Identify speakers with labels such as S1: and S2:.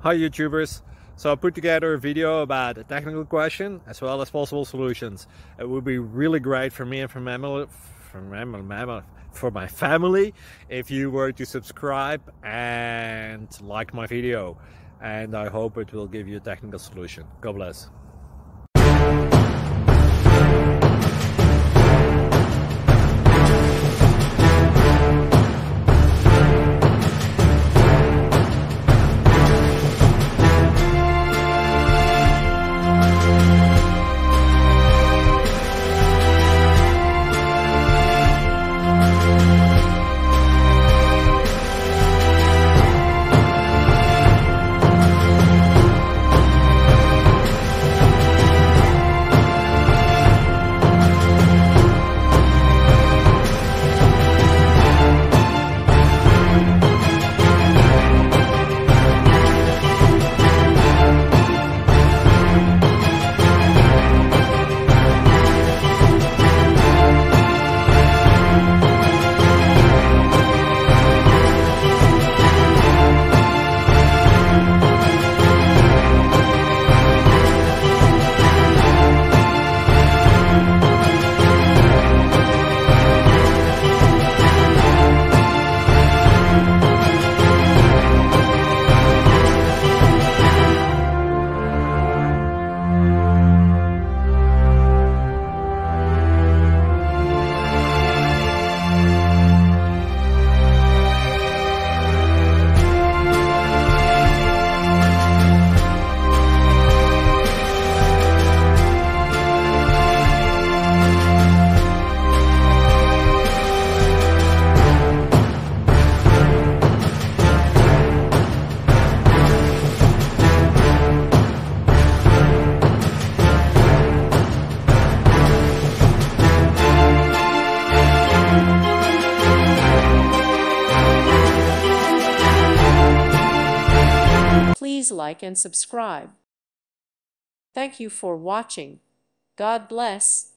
S1: Hi YouTubers! So I put together a video about a technical question as well as possible solutions. It would be really great for me and for my family if you were to subscribe and like my video, and I hope it will give you a technical solution. God bless.
S2: Please like and subscribe. Thank you for watching. God bless.